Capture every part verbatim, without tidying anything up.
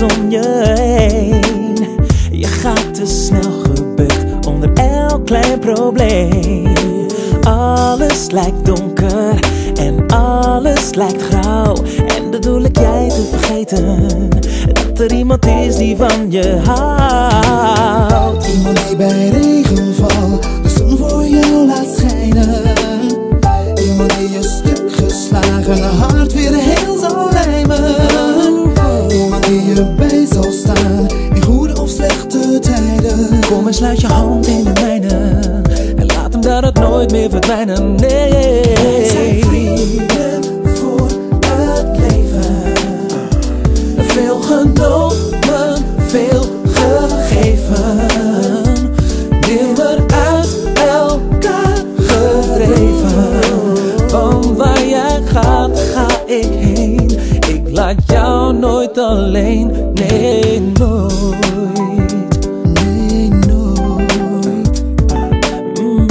alles om je heen. Je gaat te snel gebukt onder elk klein probleem. Alles lijkt donker en alles lijkt grauw. En dat doe ik jij te vergeten dat er iemand is die van je houdt. Iemand die bij regenval de zon voor jou laat schijnen. Iemand die je stuk geslagen hart weer heel zal lijmen. Iemand die je bij zal staan in goede of slechte tijden. Kom en sluit je hand in de mijne en laat hem daar ook nooit meer verdwijnen. Nee, wij zijn vrienden voor het leven. Veel genomen, veel gegeven. Nimmer uit elkaar gedreven. Van waar jij gaat, ga ik heen. Ik laat jou nooit alleen. Nee, nooit. Nee, nooit. Mm.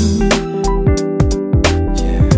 Yeah.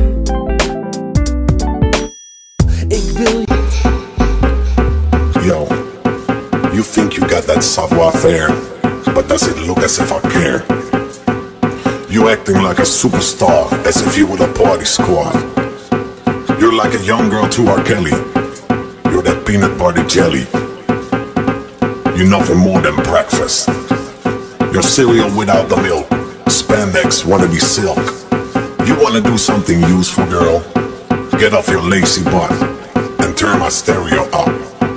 Ik wil je. Yo, you think you got that savoir-faire, but does it look as if I care? You acting like a superstar, as if you were the party squad. You're like a young girl to R. Kelly. You're that peanut butter jelly. You're nothing more than breakfast. You're cereal without the milk. Spandex wanna be silk. You wanna do something useful, girl? Get off your lazy butt and turn my stereo up.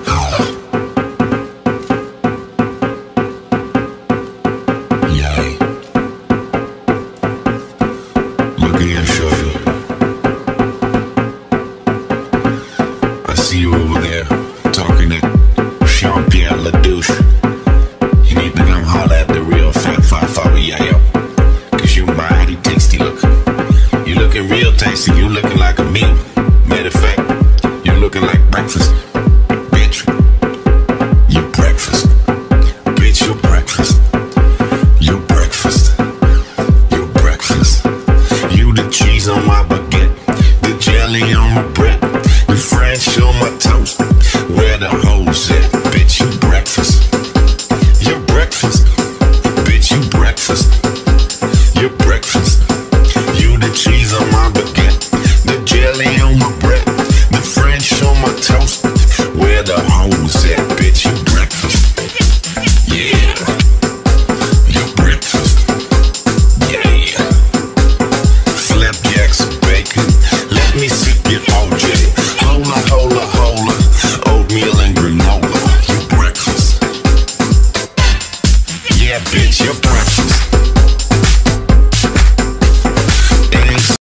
You looking like a meme. Matter of fact, you looking like breakfast. Bitch, you breakfast. Bitch, you breakfast. You breakfast. You breakfast. You the cheese on my baguette, the jelly on my bread, the French on my toast. Where the hoes at? Bitch, you breakfast. You breakfast. Bitch, you breakfast. You breakfast. You the cheese on my baguette, jelly on my bread, the French on my toast. Where the hoes at? Bitch, you breakfast. Yeah, you breakfast. Yeah, flapjacks, bacon. Let me sip your O J. Hola, hola, hola. Oatmeal and granola. You breakfast. Yeah, bitch, you breakfast.